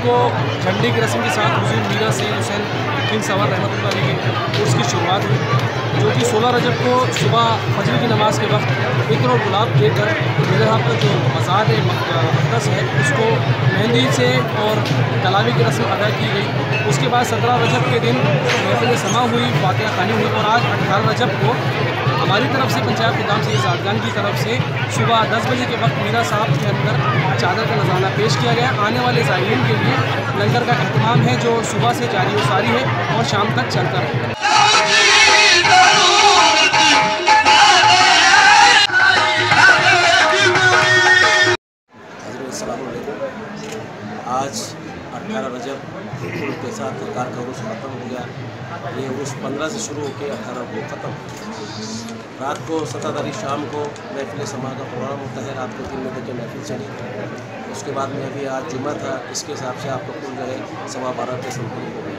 को झंडे की रस्म के साथ हुजूर मीरा सैयद हुसैन किंग सवार रहमतुल्लाह अलैह के उर्स की शुरुआत हुई, जो कि 16 रजब को सुबह फजर की नमाज़ के वक्त इत्र और गुलाब देकर मेरे यहाँ पर जो मज़ार मुक़द्दस है उसको मेहंदी से और कलावी की रस्म अदा की गई। उसके बाद 17 रजब के दिन महफिल समा हुई, फातिहा ख़वानी हुई और आज 18 रजब को हमारी तरफ से पंजाब निज़ाम सैयद ज़ादगान की तरफ से सुबह 10 बजे के वक्त मीरा साहब के अंदर चादर का नज़ारा पेश किया गया। आने वाले ज़ायरीन के लिए लंगर का अहतमाम है जो सुबह से जारी व सारी है और शाम तक चलता रहेगा। आज 18 रजब के साथ सरकार का उर्स ख़त्म हो गया। ये उर्स 15 से शुरू होकर 18 को ख़त्म। रात को 17 तारीख शाम को महफिल समा का प्रोग्राम होता है। रात को 3 बजे के महफिल चली। उसके बाद में अभी आज जुम्मा था, इसके हिसाब से आपका कुल जो है 12:15 पे संपन्न हो गया।